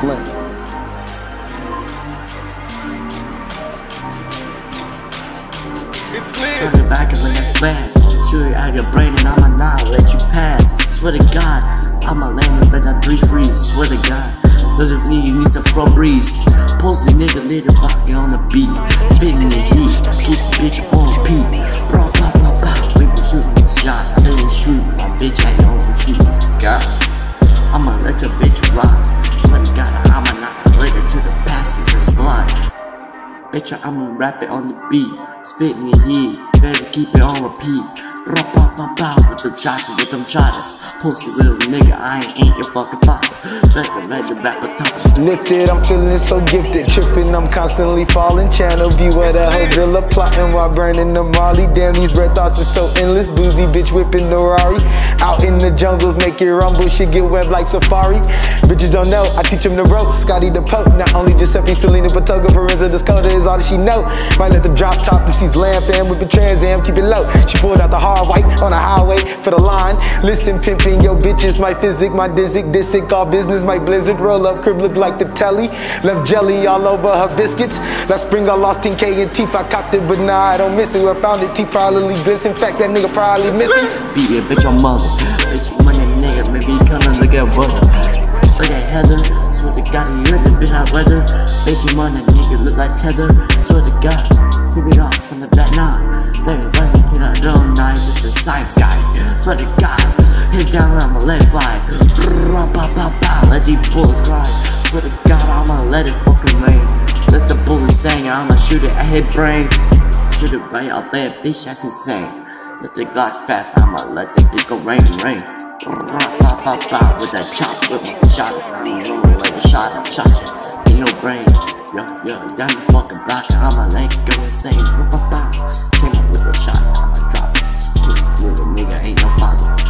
Flint. It's lit. Got it back and when that's fast. Shoot it out your brain and I'ma not let you pass. Swear to God, I'ma land it, but I breathe freeze. Swear to God, doesn't need you need some front breeze. Pussy nigga, little pocket on the beat. Spitting the heat, keep the bitch on repeat. Bro, pop, pop, pop. We been shooting shots, I didn't shoot. My bitch ain't on repeat. God, I'ma let your bitch rock. Swear to God, I'ma not let her to the passenger slide. Bitch, I'ma rap it on the beat. Spit in the heat, better keep it on repeat. Bro, pop, pop, pop, with them shots, with them shotters. Pussy little nigga, I ain't your fucking father. Let the rapper talk. Lifted, I'm feeling so gifted. Tripping, I'm constantly falling. Channel view of the whole villa. Plotting while burning the Marley. Damn, these red thoughts are so endless. Boozy bitch whipping the Rari. Out in the jungles, make it rumble. Shit get web like Safari. Bitches don't know, I teach them the ropes. Scotty the Pope, not only Giuseppe, Selena, Patoga, Parenza, Dakota is all that she know. Might let the drop top, this is Lamb fam with the Trans Am, keep it low. She pulled out the hard white on the highway for the line. Listen, pimping, yo bitches, my physic, my disick, all business, my blizzard. Roll up, crib look like the telly. Left jelly all over her biscuits. Last spring I lost 10K in teeth, I copped it, but nah, I don't miss it. I found it, teeth probably bliss. In fact, that nigga probably missing. Beat your bitch on mother. Bitch, you money nigga, maybe come look at brother. Look at Heather, swear to God, you heard the bitch I weather. Bitch, you money nigga, look like Tether. Swear to God, rip it off from the back nine. Let me run it, you know, don't nine, just a science guy. Swear to God, hit down, I'ma let it fly. Let these bullets cry. Swear to God, I'ma let it fucking rain. Let the bullets sing, I'ma shoot it at his brain. Shoot it right out there, bitch, that's insane. Let the Glocks pass, I'ma let the bitch go rain. With that chop, with my shots. I don't know, like a shot in your brain. Yo, down the fucking block, I'ma let it go insane. Came up with a shot, I'ma drop it. This little nigga ain't no father.